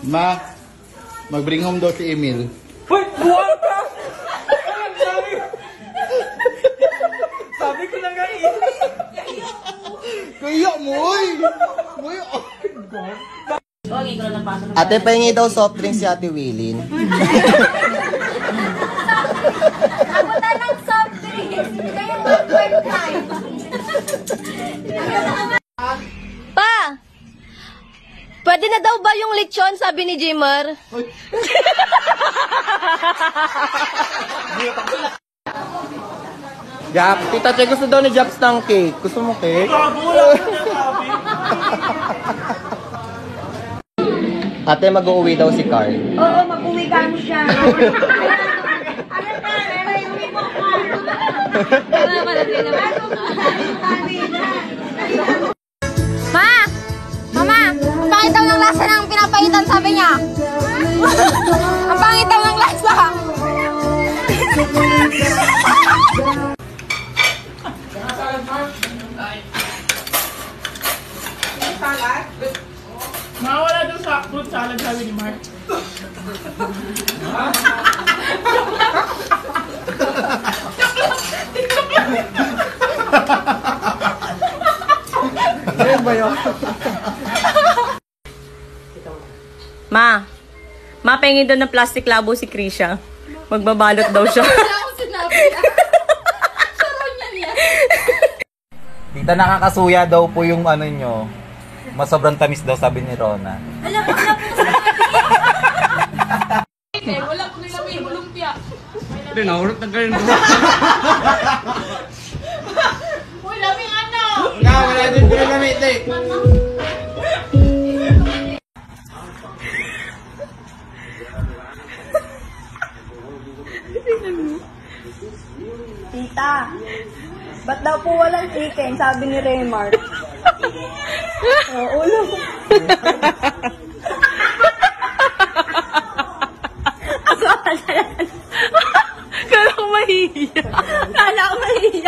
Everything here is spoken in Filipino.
Ma, mag-bring home daw si Emil. Hoy! Buwan ka! Sabi ko na nga eh. Kaya mo, oy! Uy, oh. Ate, pahingi daw soft drink si Ate Willin. Napunta ng soft drinks. Kaya mag-time. Pa! Pwede na daw ba yung lechon, sabi ni Jimmer? Jap, tita Che, gusto daw ni Japs ng cake. Gusto mo cake? Ate, mag-uwi daw si Carl. Oo, mag-uwi ka mo siya. Ma! Mama! Ang pangit daw ng lasa ng pinapaitan, sabi niya. Ang pangit daw ng lasa. Mawala doon sa fruit salad sabi ni Mark. Ano ba yun? Ma! Mapengin doon ng plastic labo si Krisha. Magbabalot daw siya. Tita, nakakasuya daw po yung ano nyo. Mas sobrang tamis daw, sabi ni Rona. Wala ko nila may lumpia. Hindi, nahurot na kayo. Uy, laming ano? Nga, wala din pinagamit eh. Tita, ba't daw po walang chicken? Sabi ni Raymart. Oo, ulo. Kala ko mahihiya. Kala ko mahihiya.